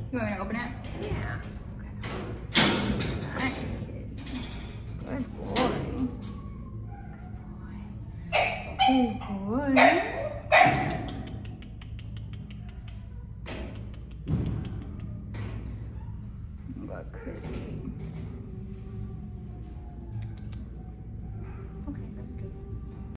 You want me to open it? Yeah. Okay. Good boy. Good boy. Good boy. Good.